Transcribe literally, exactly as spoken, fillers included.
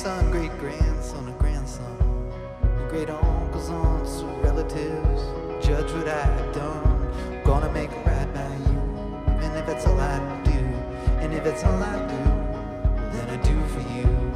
son, great grandson, a grandson, great uncles, aunts, relatives. Judge what I've done, gonna make it right by you. And if that's all I do, and if that's all I do, then I do for you.